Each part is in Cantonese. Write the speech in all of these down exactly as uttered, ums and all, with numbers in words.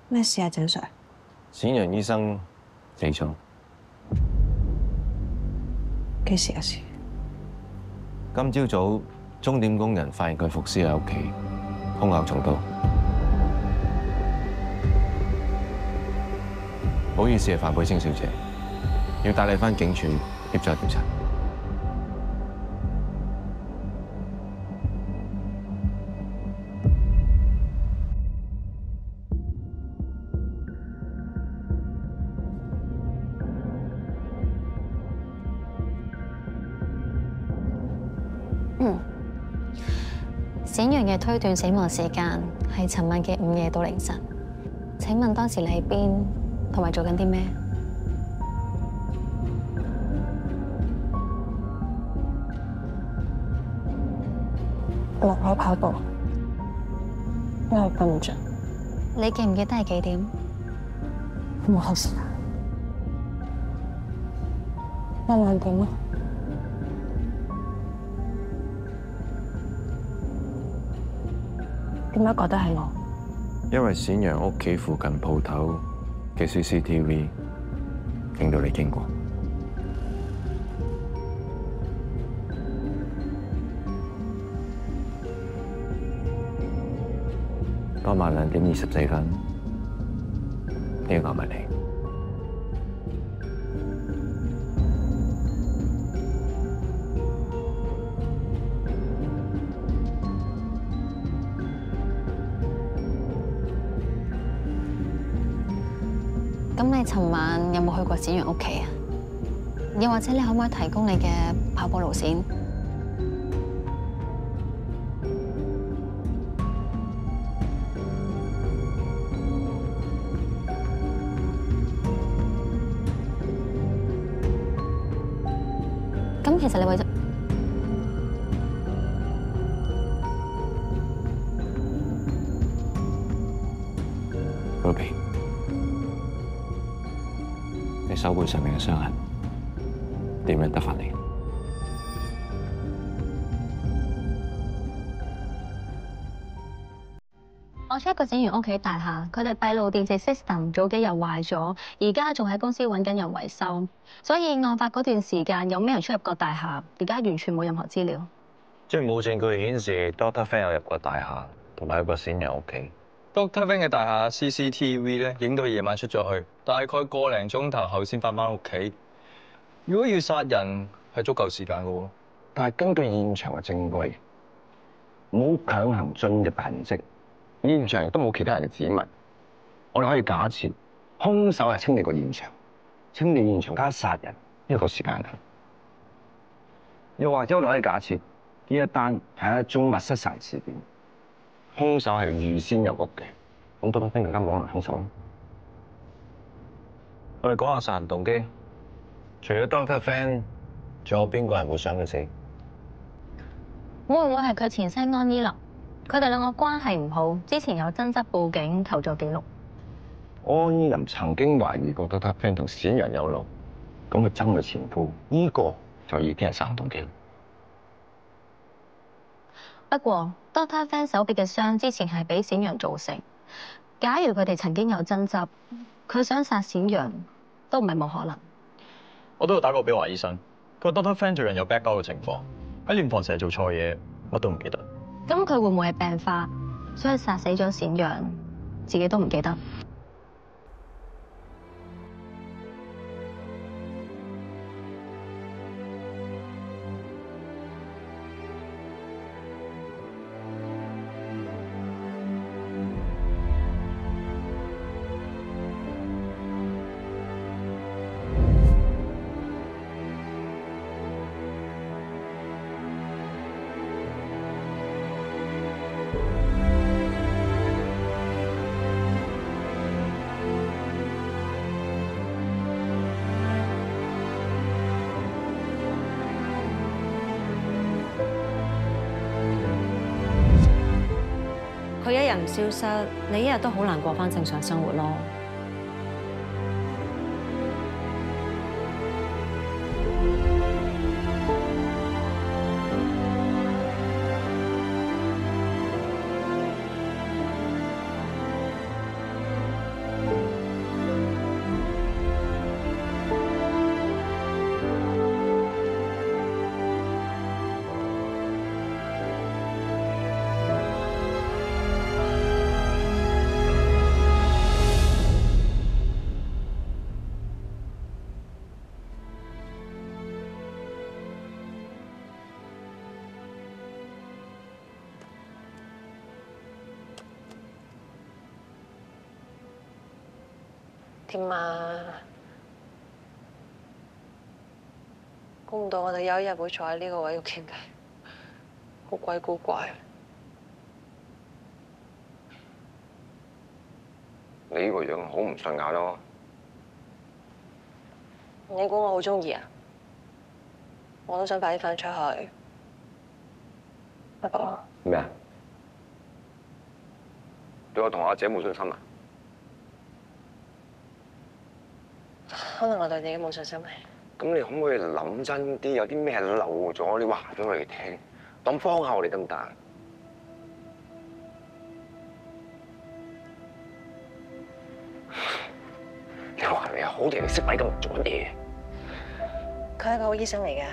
咩事啊，鄭 Sir？ 冼陽醫生死咗。 幾時嘅事？ 今朝早鐘點工人發現佢伏屍喺屋企，胸口重刀。唔好意思啊，范佩清小姐，要帶你返警署協助調查。 嗯，冼陽嘅推斷死亡時間係尋晚嘅午夜到凌晨。請問當時你喺邊，同埋做緊啲咩？ 落海跑步，因為瞓唔着。 你記唔記得係幾點？ 冇後時間，一兩點咯。點解覺得係我？ 因為冼陽屋企附近鋪頭嘅 C C T V 影到你經過。當晚兩點二十四分，呢個係咪你？ 咁你尋晚有冇去過冼陽屋企啊？又或者你可唔可以提供你嘅跑步路線？咁其實你為咗 Ruby，你手背上面嘅傷痕點樣得返嚟？ 我 check 過冼陽屋企大廈，佢哋閉路電視 system 早幾日壞咗，而家仲喺公司揾緊人維修，所以案發嗰段時間有咩人出入過大廈，而家完全冇任何資料。 即係冇證據顯示 Doctor Fan 有入過大廈，同埋去過冼陽屋企。 Doctor Fan 嘅大廈 C C T V 咧，影到夜晚出咗去，大概個零鐘頭後先翻返屋企。如果要殺人，係足夠時間嘅喎。 但係根據現場嘅證據，冇強行進入痕跡，現場亦都冇其他人嘅指紋，我哋可以假設兇手係清理過現場，清理現場加殺人呢個時間啊。又或者我哋可以假設呢一單係一宗密室殺人事件，兇手係預先入屋嘅，咁多多分更加冇可能兇手。 我哋講下殺人動機，除咗 Doctor Fan，仲有邊個人會想佢死？ 會唔會係佢前妻安依琳？佢哋兩個關係唔好，之前有爭執報警求助記錄。 安依琳曾經懷疑過 Doctor Fan 同冼陽有路，咁佢憎佢前夫，呢、這個就已經係殺人動機。 不過 Doctor Fan 手臂嘅傷之前係俾冼陽造成，假如佢哋曾經有爭執，佢想殺冼陽都唔係冇可能。 我都有打過俾華醫生，佢話 Doctor Fan 最近有 back out 嘅情況，喺殮房成日做錯嘢，乜都唔記得。 咁佢會唔會係病發，所以殺死咗冼陽，自己都唔記得？ 佢一日唔消失，你一日都好難過返正常生活咯。 點啊？估唔到我哋有一日會坐喺呢個位度傾偈，好鬼古怪。 你呢個樣好唔順眼咯。 你估我好中意啊？我都想快啲翻出去。不過咩啊？對我同阿姐冇信心啊？ 可能我對自己冇信心咧。 咁你可唔可以諗真啲？有啲咩漏咗，你話俾我哋聽，當幫下我哋得唔得？你話你好定係識咪咁做乜嘢？ 佢係一個好醫生嚟㗎，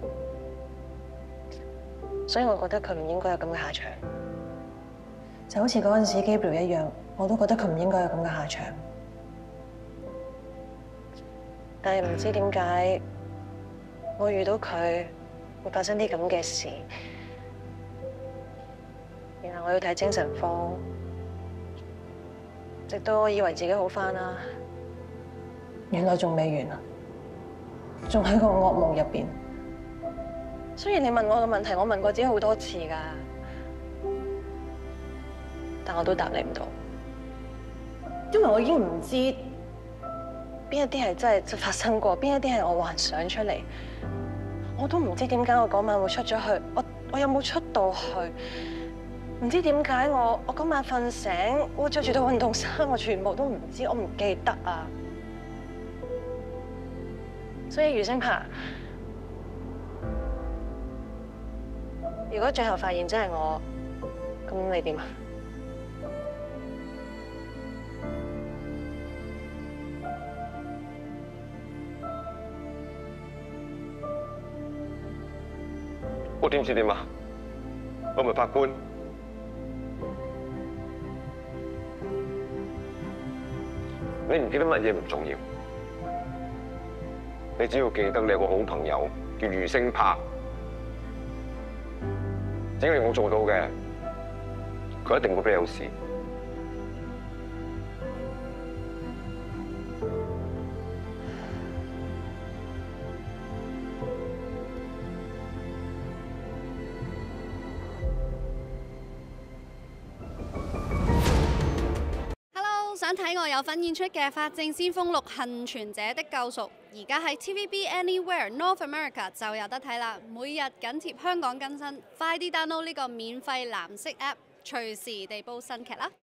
所以我覺得佢唔應該有咁嘅下場。就好似嗰陣時 Gabriel 一樣，我都覺得佢唔應該有咁嘅下場。但係唔知點解，我遇到佢會發生啲咁嘅事，然後我要睇精神科，直到我以為自己好返啦，原來仲未完啊，仲喺個噩夢入邊。雖然你問我嘅問題，我問過自己好多次㗎，但我都答你唔到，因為我已經唔知邊一啲係真係發生過，邊一啲係我幻想出嚟。我都唔知點解我嗰晚會出咗去，我我有冇出到去？唔知點解我我嗰晚瞓醒，我着住套運動衫，我全部都唔知，我唔記得啊。所以余星柏，如果最後發現真係我，咁你點啊？ 我點知點啊？我唔係法官。你唔記得乜嘢唔重要，你只要記得你有個好朋友叫余星柏，只要你冇做到嘅，佢一定會俾你有事。 想睇我有份演出嘅《法證先鋒六：幸存者的救贖》，而家喺 T V B Anywhere North America 就有得睇啦！每日緊貼香港更新，快啲 download 呢個免費藍色 app，隨時地煲新劇啦！